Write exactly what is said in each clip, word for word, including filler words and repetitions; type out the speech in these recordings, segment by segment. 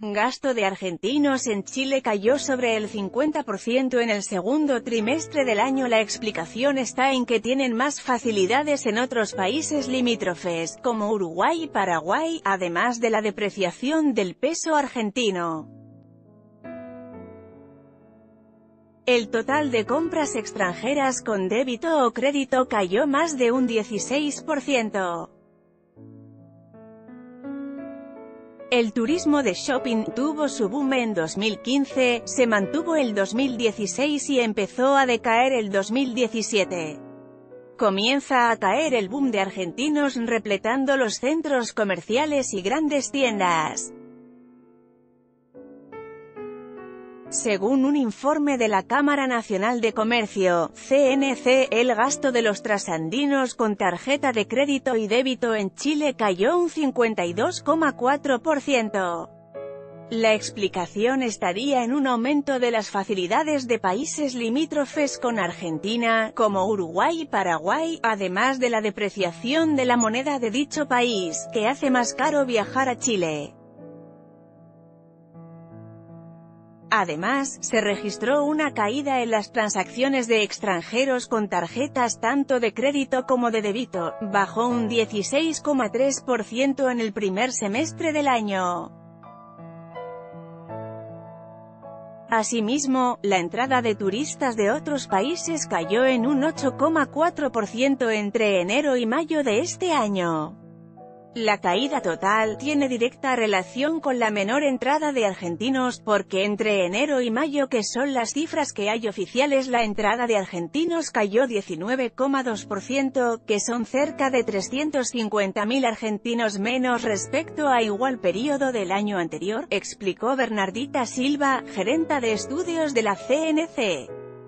Gasto de argentinos en Chile cayó sobre el cincuenta por ciento en el segundo trimestre del año. La explicación está en que tienen más facilidades en otros países limítrofes, como Uruguay y Paraguay, además de la depreciación del peso argentino. El total de compras extranjeras con débito o crédito cayó más de un dieciséis por ciento. El turismo de shopping tuvo su boom en dos mil quince, se mantuvo el dos mil dieciséis y empezó a decaer el dos mil diecisiete. Comienza a caer el boom de argentinos repletando los centros comerciales y grandes tiendas. Según un informe de la Cámara Nacional de Comercio, C N C, el gasto de los trasandinos con tarjeta de crédito y débito en Chile cayó un cincuenta y dos coma cuatro por ciento. La explicación estaría en un aumento de las facilidades de países limítrofes con Argentina, como Uruguay y Paraguay, además de la depreciación de la moneda de dicho país, que hace más caro viajar a Chile. Además, se registró una caída en las transacciones de extranjeros con tarjetas tanto de crédito como de débito, bajó un dieciséis coma tres por ciento en el primer semestre del año. Asimismo, la entrada de turistas de otros países cayó en un ocho coma cuatro por ciento entre enero y mayo de este año. La caída total tiene directa relación con la menor entrada de argentinos, porque entre enero y mayo, que son las cifras que hay oficiales, la entrada de argentinos cayó diecinueve coma dos por ciento, que son cerca de trescientos cincuenta mil argentinos menos respecto a igual periodo del año anterior, explicó Bernardita Silva, gerenta de estudios de la C N C.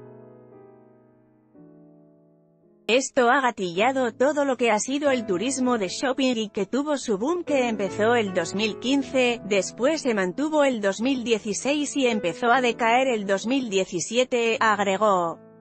Esto ha gatillado todo lo que ha sido el turismo de shopping y que tuvo su boom que empezó el dos mil quince, después se mantuvo el dos mil dieciséis y empezó a decaer el dos mil diecisiete, agregó.